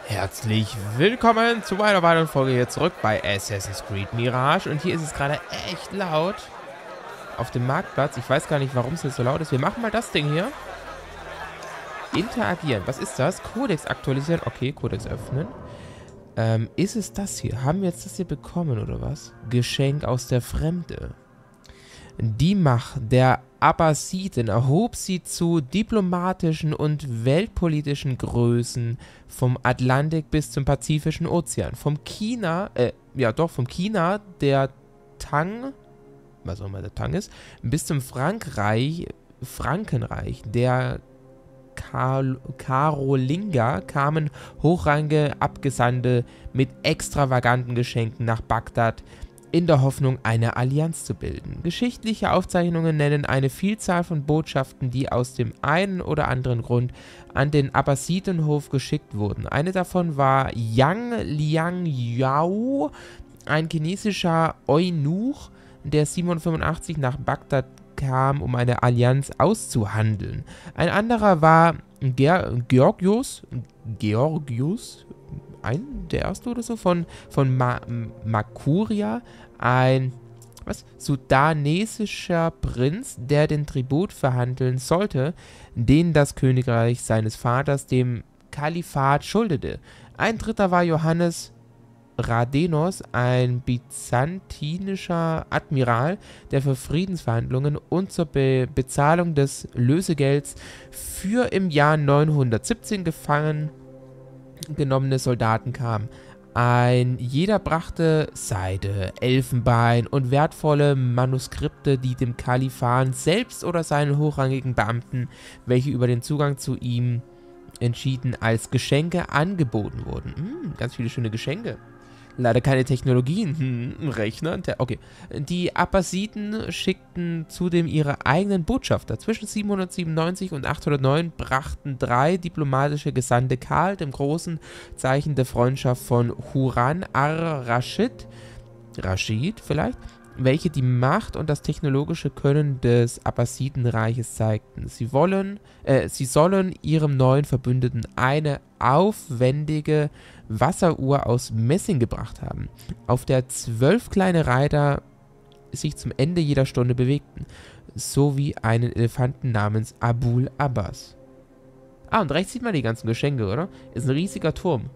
Herzlich willkommen zu einer weiteren Folge hier zurück bei Assassin's Creed Mirage. Und hier ist es gerade echt laut auf dem Marktplatz. Ich weiß gar nicht, warum es jetzt so laut ist. Wir machen mal das Ding hier. Interagieren. Was ist das? Codex aktualisieren. Okay, Codex öffnen. Ist es das hier? Haben wir jetzt das hier bekommen oder was? Geschenk aus der Fremde. Die Macht der Abbasiden erhob sie zu diplomatischen und weltpolitischen Größen vom Atlantik bis zum Pazifischen Ozean. Vom China, der Tang, was auch immer der Tang ist, bis zum Frankenreich, der Karolinger kamen hochrangige Abgesandte mit extravaganten Geschenken nach Bagdad, in der Hoffnung, eine Allianz zu bilden. Geschichtliche Aufzeichnungen nennen eine Vielzahl von Botschaften, die aus dem einen oder anderen Grund an den Abbasidenhof geschickt wurden. Eine davon war Yang Liangyao, ein chinesischer Eunuch, der 785 nach Bagdad kam, um eine Allianz auszuhandeln. Ein anderer war Georgius, der erste oder so, von Makuria, ein sudanesischer Prinz, der den Tribut verhandeln sollte, den das Königreich seines Vaters dem Kalifat schuldete. Ein dritter war Johannes Radenos, ein byzantinischer Admiral, der für Friedensverhandlungen und zur Bezahlung des Lösegelds für im Jahr 917 gefangen genommene Soldaten kam. Jeder brachte Seide, Elfenbein und wertvolle Manuskripte, die dem Kalifan selbst oder seinen hochrangigen Beamten, welche über den Zugang zu ihm entschieden, als Geschenke angeboten wurden. Ganz viele schöne Geschenke. Leider keine Technologien. Rechner. Okay. Die Abbasiden schickten zudem ihre eigenen Botschafter. Zwischen 797 und 809 brachten 3 diplomatische Gesandte Karl dem Großen Zeichen der Freundschaft von Huran ar-Raschid, vielleicht, welche die Macht und das technologische Können des Abbasidenreiches zeigten. Sie sollen ihrem neuen Verbündeten eine aufwendige Wasseruhr aus Messing gebracht haben, auf der 12 kleine Reiter sich zum Ende jeder Stunde bewegten, sowie einen Elefanten namens Abul Abbas. Und rechts sieht man die ganzen Geschenke, oder? Ist ein riesiger Turm.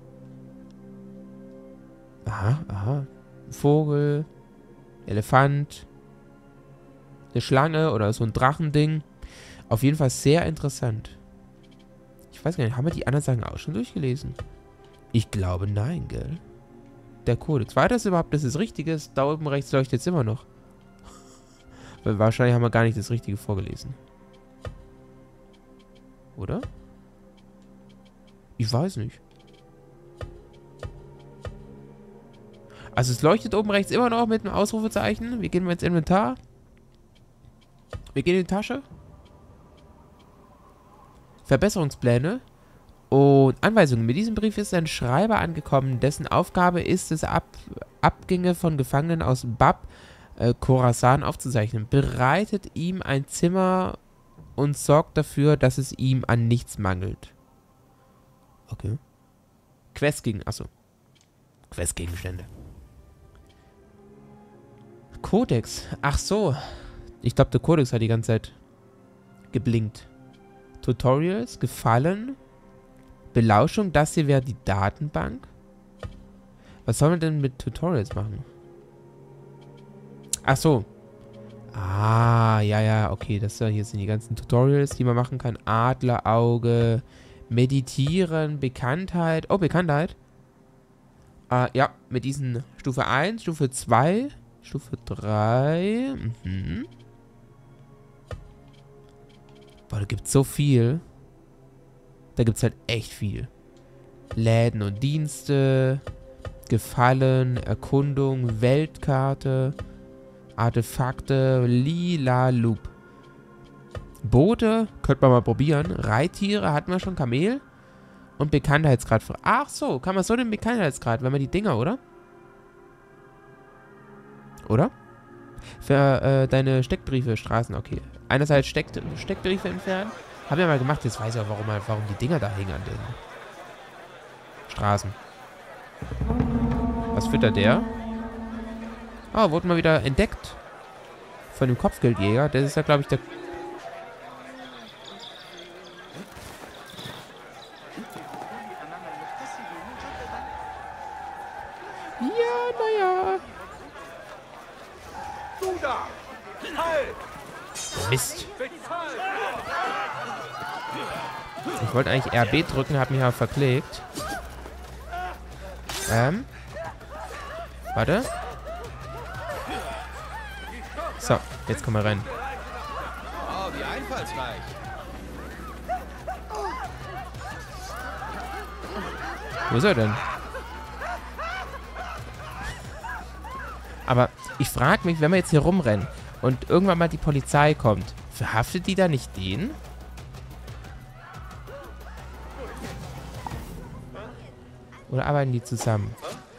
Aha. Vogel, Elefant, eine Schlange oder so ein Drachending. Auf jeden Fall sehr interessant. Ich weiß gar nicht, haben wir die anderen Sachen auch schon durchgelesen? Ich glaube, nein, gell? Der Kodex. War das überhaupt das Richtige? Da oben rechts leuchtet jetzt immer noch. Weil wahrscheinlich haben wir gar nicht das Richtige vorgelesen. Oder? Ich weiß nicht. Also es leuchtet oben rechts immer noch mit einem Ausrufezeichen. Wir gehen mal ins Inventar. Wir gehen in die Tasche. Verbesserungspläne und Anweisungen. Mit diesem Brief ist ein Schreiber angekommen, dessen Aufgabe ist es, Abgänge von Gefangenen aus Bab, Khorasan aufzuzeichnen. Bereitet ihm ein Zimmer und sorgt dafür, dass es ihm an nichts mangelt. Okay. Questgegenstände. Codex. Ach so. Ich glaube, der Codex hat die ganze Zeit geblinkt. Tutorials, Gefallen, Belauschung, das hier wäre die Datenbank. Was soll man denn mit Tutorials machen? Ach so. Ja, okay, hier sind die ganzen Tutorials, die man machen kann. Adlerauge, Meditieren, Bekanntheit. Oh, Bekanntheit. Ja, mit diesen Stufe 1, Stufe 2, Stufe 3. Boah, da gibt's so viel. Da gibt's halt echt viel. Läden und Dienste, Gefallen, Erkundung, Weltkarte, Artefakte, Lila Loop. Boote, könnte man mal probieren. Reittiere, hatten wir schon, Kamel. Und Bekanntheitsgrad. Ach so, kann man so den Bekanntheitsgrad, wenn man die Dinger, oder? Oder? Für deine Steckbriefe, Straßen, okay. Einerseits Steckbriefe entfernen. Haben wir mal gemacht, jetzt weiß ich auch, warum die Dinger da hängen an den Straßen. Was füttert der? Ah, wurde mal wieder entdeckt. Von dem Kopfgeldjäger. Das ist ja, glaube ich, der... Ja, naja. Mist. Ich wollte eigentlich RB drücken, habe mich aber verklickt. Warte. So, jetzt kommen wir rein. Oh, wie einfallsreich. Wo ist er denn? Aber ich frage mich, wenn wir jetzt hier rumrennen und irgendwann mal die Polizei kommt, verhaftet die da nicht den? Oder arbeiten die zusammen?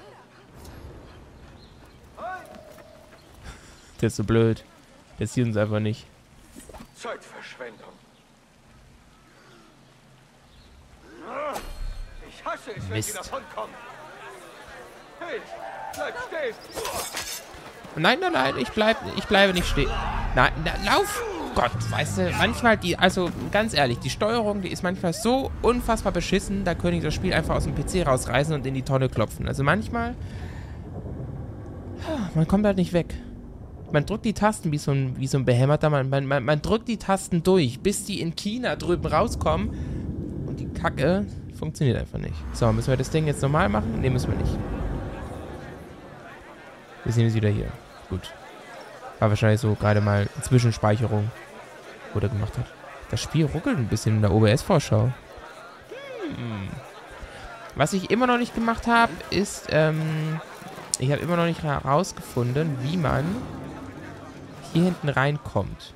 Der ist so blöd. Der sieht uns einfach nicht. Zeitverschwendung. Ich hasse es, wenn Mist. sie davonkommen. Hey, bleib stehen. Nein, nein, nein, ich bleibe nicht stehen. Nein, lauf! Gott, weißt du, manchmal also ganz ehrlich, die Steuerung, die ist manchmal so unfassbar beschissen, da könnte ich das Spiel einfach aus dem PC rausreißen und in die Tonne klopfen. Also manchmal, man kommt halt nicht weg. Man drückt die Tasten wie so ein Behämmerter, man drückt die Tasten durch, bis die in China drüben rauskommen und die Kacke funktioniert einfach nicht. So, müssen wir das Ding jetzt normal machen? Ne, müssen wir nicht. Wir sehen es wieder hier. Gut. War wahrscheinlich so gerade mal eine Zwischenspeicherung, wo der gemacht hat. Das Spiel ruckelt ein bisschen in der OBS-Vorschau. Was ich immer noch nicht gemacht habe, ist, ich habe immer noch nicht herausgefunden, wie man hier hinten reinkommt.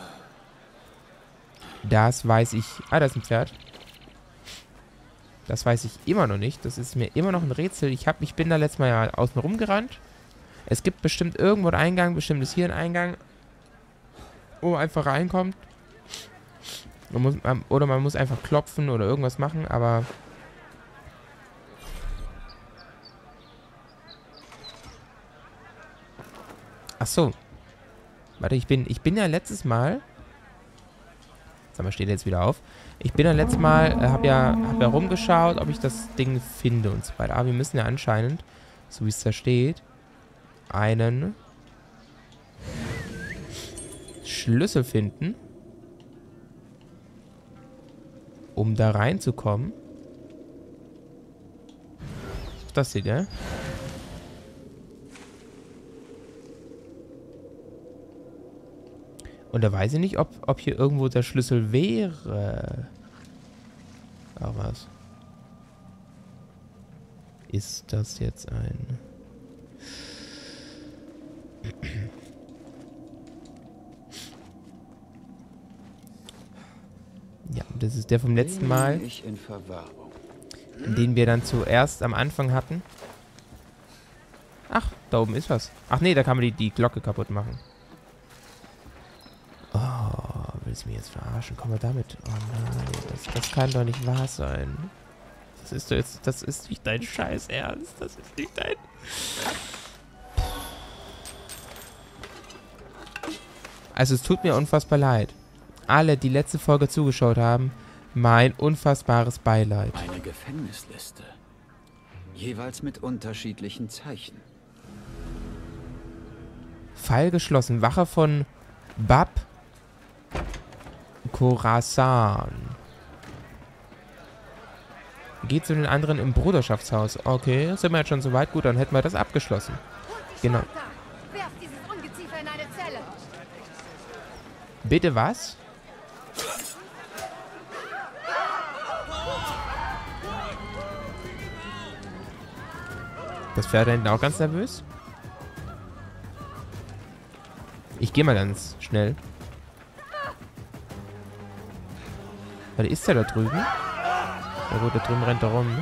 Das weiß ich... Ah, da ist ein Pferd. Das weiß ich immer noch nicht. Das ist mir immer noch ein Rätsel. Ich bin da letztes Mal ja außen rumgerannt. Es gibt bestimmt irgendwo einen Eingang, bestimmt ist hier ein Eingang, wo man einfach reinkommt. Oder man muss einfach klopfen oder irgendwas machen, aber... Ach so. Warte, ich bin ja letztes Mal... Sag mal, steht jetzt wieder auf. Ich bin ja letztes Mal, hab ja rumgeschaut, ob ich das Ding finde und so weiter. Aber wir müssen ja anscheinend, so wie es da steht, einen Schlüssel finden, um da reinzukommen. Das hier, gell? Und da weiß ich nicht, ob hier irgendwo der Schlüssel wäre. Ach was. Ist das jetzt ein... Ja, das ist der vom letzten Mal, den wir dann zuerst am Anfang hatten. Ach, da oben ist was. Ach nee, da kann man die Glocke kaputt machen. Oh, willst du mich jetzt verarschen? Komm mal damit. Oh nein, das kann doch nicht wahr sein. Das ist nicht dein Scheiß Ernst. Das ist nicht dein... Also es tut mir unfassbar leid. Alle, die letzte Folge zugeschaut haben, mein unfassbares Beileid. Eine Gefängnisliste. Jeweils mit unterschiedlichen Zeichen. Fall geschlossen. Wache von Bab Khorasan. Geht zu den anderen im Bruderschaftshaus. Okay, sind wir jetzt schon so weit? Gut, dann hätten wir das abgeschlossen. Genau. Werf dieses Ungeziefer in eine Zelle. Bitte was? Das Pferd da hinten auch ganz nervös. Ich gehe mal ganz schnell. Warte, ist der da drüben? Ja gut, da drüben rennt er rum.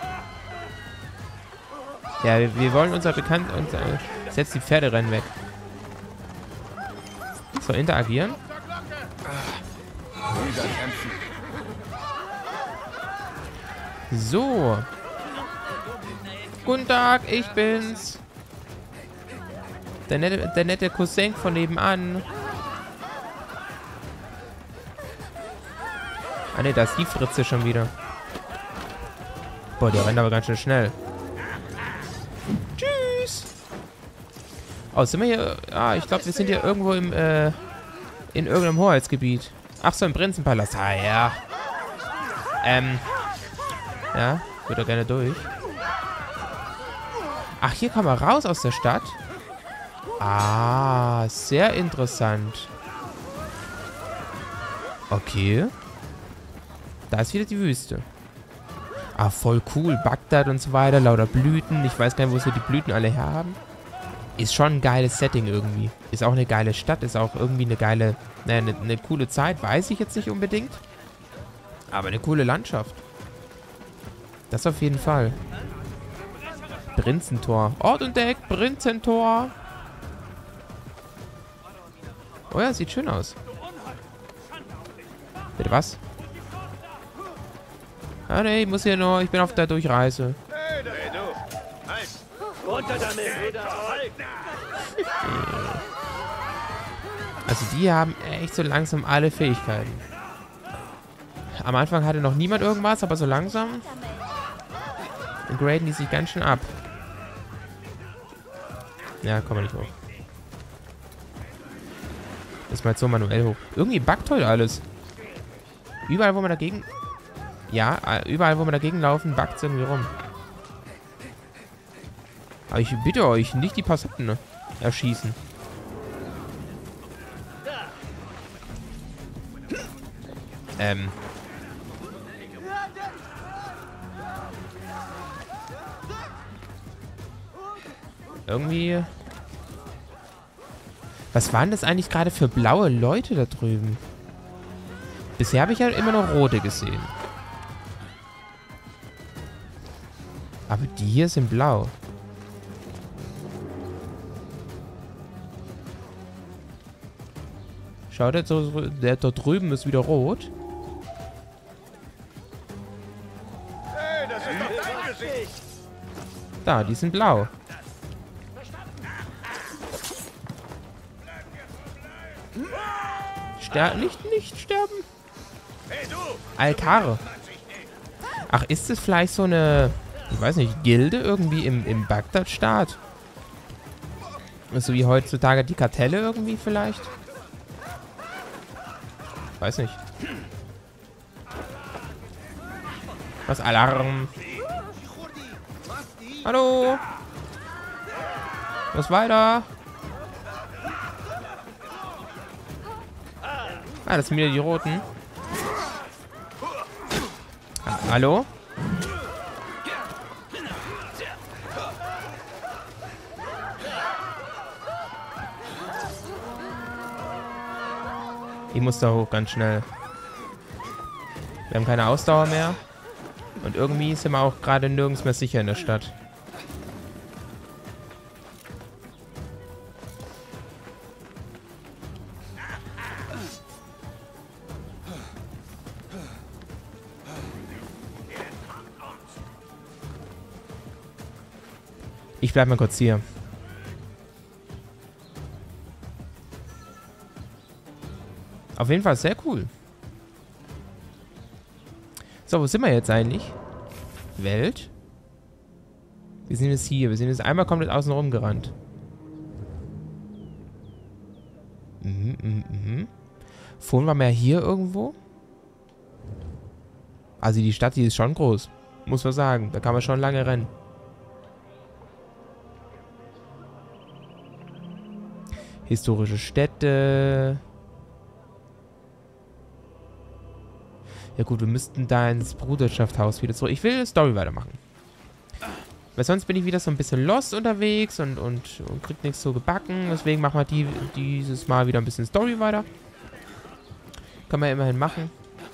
Ja, wir wollen unser Bekannt... setzt die Pferderennen weg. So, interagieren. So. Guten Tag, ich bin's. Der nette Cousin von nebenan. Ah ne, da ist die Fritze schon wieder. Boah, der rennt aber ganz schön schnell. Tschüss. Oh, sind wir hier... Ah, ich glaube, wir sind hier irgendwo im, in irgendeinem Hoheitsgebiet. Ach so, im Prinzenpalast. Ah, ja. Ja, würde gerne durch. Ach, hier kommen wir raus aus der Stadt. Ah, sehr interessant. Okay. Da ist wieder die Wüste. Ah, voll cool. Bagdad und so weiter, lauter Blüten. Ich weiß gar nicht, wo sie die Blüten alle her haben. Ist schon ein geiles Setting irgendwie. Ist auch eine geile Stadt, ist auch irgendwie eine geile, eine coole Zeit. Weiß ich jetzt nicht unbedingt. Aber eine coole Landschaft. Das auf jeden Fall. Prinzentor. Ort entdeckt, Prinzentor. Oh ja, sieht schön aus. Bitte was? Ah ne, ich muss hier nur, ich bin auf der Durchreise. Hey, du! Halt! Runter damit, Bruder! Halt! Also die haben echt so langsam alle Fähigkeiten. Am Anfang hatte noch niemand irgendwas, aber so langsam graden die sich ganz schön ab. Ja, kommen wir nicht hoch. Das mal so manuell hoch. Irgendwie buggt heute alles. Überall, wo man dagegen... Ja, überall, wo wir dagegen laufen, buggt es irgendwie rum. Aber ich bitte euch, nicht die Passanten erschießen. Irgendwie... Was waren das eigentlich gerade für blaue Leute da drüben? Bisher habe ich ja immer noch rote gesehen. Aber die hier sind blau. Schaut jetzt so, der dort drüben ist wieder rot. Hey, das ist doch dein Gesicht! Da, die sind blau. Nicht sterben. Hey, du! Alkare. Ach, ist es vielleicht so eine, ich weiß nicht, Gilde irgendwie im Bagdad-Staat? So wie heutzutage die Kartelle irgendwie vielleicht? Weiß nicht. Was? Alarm. Hallo? Was weiter? Ah, das sind wieder die Roten. Ah, hallo? Ich muss da hoch, ganz schnell. Wir haben keine Ausdauer mehr. Und irgendwie sind wir auch gerade nirgends mehr sicher in der Stadt. Ich bleib mal kurz hier. Auf jeden Fall sehr cool. So, wo sind wir jetzt eigentlich? Welt? Wir sind jetzt hier. Wir sind jetzt einmal komplett außen rum gerannt. Vorhin waren wir hier irgendwo. Also die Stadt, die ist schon groß. Muss man sagen. Da kann man schon lange rennen. Historische Städte. Ja gut, wir müssten da ins Bruderschaftshaus wieder zurück. Ich will eine Story weitermachen. Weil sonst bin ich wieder so ein bisschen lost unterwegs und krieg nichts so gebacken. Deswegen machen wir dieses Mal wieder ein bisschen Story weiter. Kann man ja immerhin machen.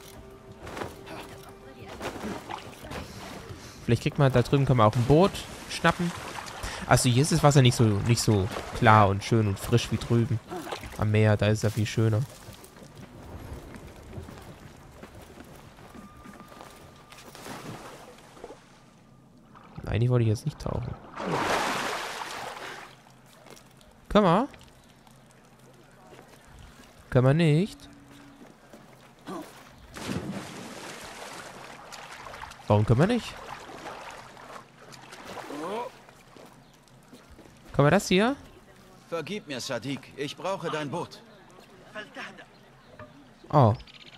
Vielleicht kriegt man da drüben, kann man auch ein Boot schnappen. Also hier ist das Wasser nicht so klar und schön und frisch wie drüben. Am Meer, da ist es ja viel schöner. Eigentlich wollte ich jetzt nicht tauchen. Können wir? Können wir nicht? Warum können wir nicht? Können wir das hier? Vergib mir, Sadiq. Ich brauche dein Boot. Oh.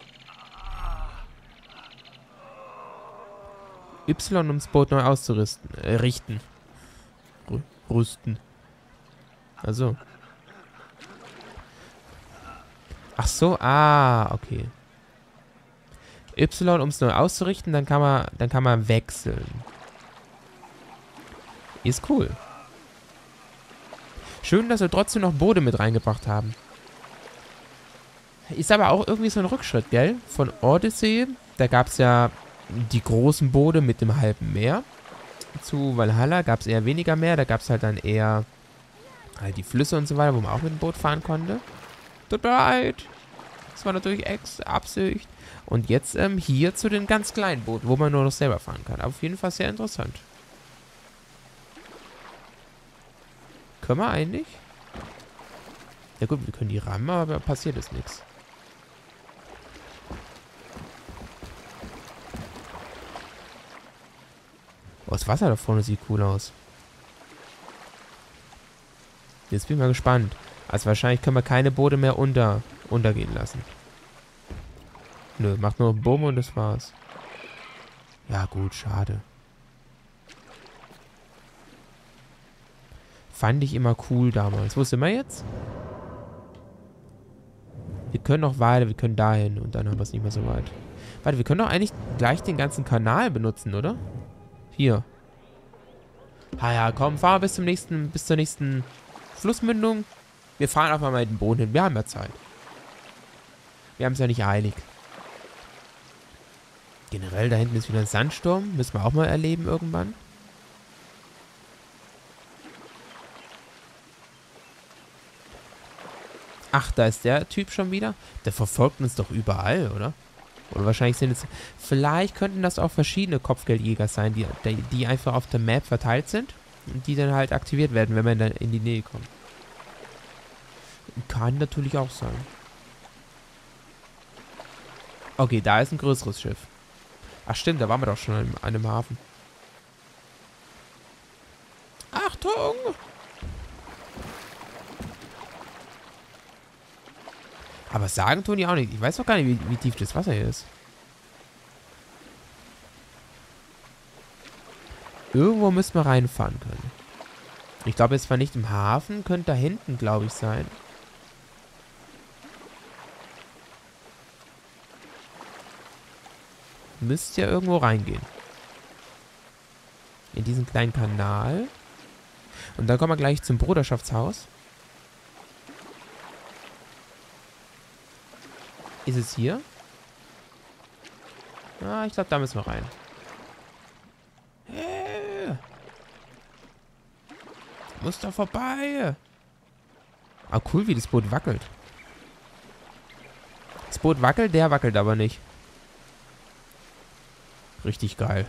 Y, um das Boot neu auszurüsten. Richten. Rüsten. Also. Ach so, okay. Y, um es neu auszurichten, dann kann man wechseln. Ist cool. Schön, dass wir trotzdem noch Boote mit reingebracht haben. Ist aber auch irgendwie so ein Rückschritt, gell? Von Odyssey, da gab es ja die großen Boote mit dem halben Meer. Zu Valhalla gab es eher weniger Meer, da gab es halt dann eher halt die Flüsse und so weiter, wo man auch mit dem Boot fahren konnte. Tut mir leid. Das war natürlich Absicht. Und jetzt hier zu den ganz kleinen Booten, wo man nur noch selber fahren kann. Auf jeden Fall sehr interessant. Können wir eigentlich? Ja gut, wir können die rammen, aber passiert ist nichts. Oh, das Wasser da vorne sieht cool aus. Jetzt bin ich mal gespannt. Also wahrscheinlich können wir keine Boote mehr untergehen lassen. Nö, macht nur Bumm und das war's. Ja gut, schade. Fand ich immer cool damals. Wo sind wir jetzt? Wir können noch weiter, wir können dahin und dann haben wir es nicht mehr so weit. Warte, wir können doch eigentlich gleich den ganzen Kanal benutzen, oder? Hier. Ja, komm, fahren wir bis zur nächsten Flussmündung. Wir fahren einfach mal mit dem Boot hin. Wir haben ja Zeit. Wir haben es ja nicht eilig. Generell, da hinten ist wieder ein Sandsturm. Müssen wir auch mal erleben irgendwann. Ach, da ist der Typ schon wieder. Der verfolgt uns doch überall, oder? Oder wahrscheinlich sind es... Vielleicht könnten das auch verschiedene Kopfgeldjäger sein, die einfach auf der Map verteilt sind. Und die dann halt aktiviert werden, wenn man dann in die Nähe kommt. Kann natürlich auch sein. Okay, da ist ein größeres Schiff. Ach stimmt, da waren wir doch schon an einem Hafen. Achtung! Aber sagen tun die auch nicht. Ich weiß doch gar nicht, wie tief das Wasser hier ist. Irgendwo müssen wir reinfahren können. Ich glaube, jetzt zwar nicht im Hafen. Könnte da hinten, glaube ich, sein. Müsst ja irgendwo reingehen. In diesen kleinen Kanal. Und dann kommen wir gleich zum Bruderschaftshaus. Ist es hier? Ah, ich glaube, da müssen wir rein. Hey. Muss da vorbei. Ah, cool, wie das Boot wackelt. Das Boot wackelt, der wackelt aber nicht. Richtig geil.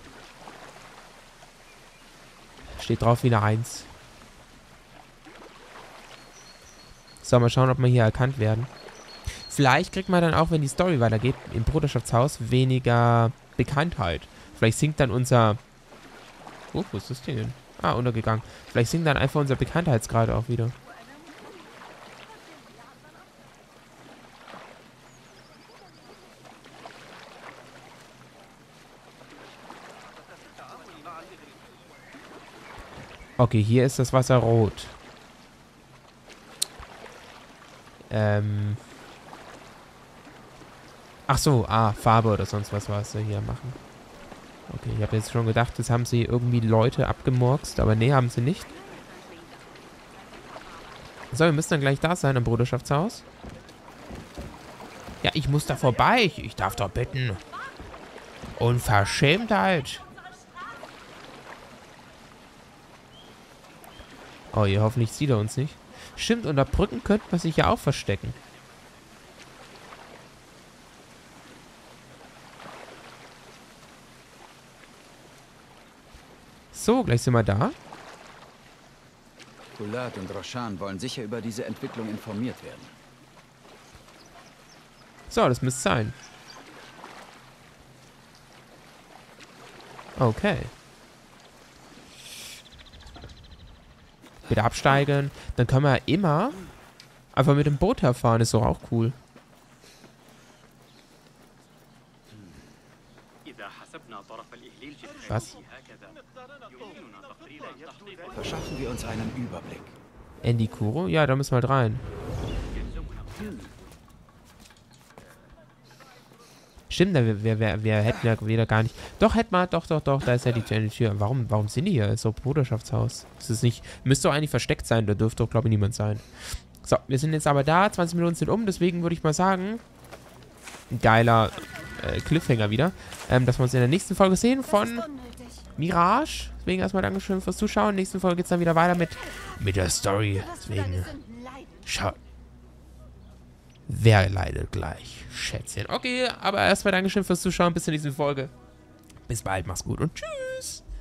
Steht drauf wieder 1. So, mal schauen, ob wir hier erkannt werden. Vielleicht kriegt man dann auch, wenn die Story weitergeht, im Bruderschaftshaus weniger Bekanntheit. Vielleicht sinkt dann unser... Oh, wo ist das Ding hin? Ah, untergegangen. Vielleicht sinkt dann einfach unser Bekanntheitsgrad auch wieder. Okay, hier ist das Wasser rot. Ach so, Farbe oder sonst was sie hier machen. Okay, ich habe jetzt schon gedacht, das haben sie irgendwie Leute abgemurkst, aber nee, haben sie nicht. So, wir müssen dann gleich da sein am Bruderschaftshaus. Ja, ich muss da vorbei. Ich darf doch bitten. Unverschämtheit. Oh, hier, hoffentlich sieht er uns nicht. Stimmt, unter Brücken könnte man sich ja auch verstecken. So, gleich sind wir da. Kulat und Roshan wollen sicher über diese Entwicklung informiert werden. So, das müsste sein. Okay. Wieder absteigen. Dann können wir immer einfach mit dem Boot herfahren. Ist doch auch cool. Was? Verschaffen wir uns einen Überblick. Endikuro? Ja, da müssen wir halt rein. Stimmt, wir hätten ja wieder gar nicht... Doch, hätten wir... Doch, da ist ja die Tür. Warum sind die hier? Ist doch Bruderschaftshaus. Ist es nicht... Müsste doch eigentlich versteckt sein. Da dürfte doch, glaube ich, niemand sein. So, wir sind jetzt aber da. 20 Minuten sind um. Deswegen würde ich mal sagen... Ein geiler Cliffhanger wieder. Dass wir uns in der nächsten Folge sehen von Mirage. Deswegen erstmal Dankeschön fürs Zuschauen. In der nächsten Folge geht es dann wieder weiter mit der Story. Deswegen... Schaut. Wer leidet gleich? Schätzchen. Okay, aber erstmal Dankeschön fürs Zuschauen. Bis zur nächsten Folge. Bis bald, mach's gut und tschüss.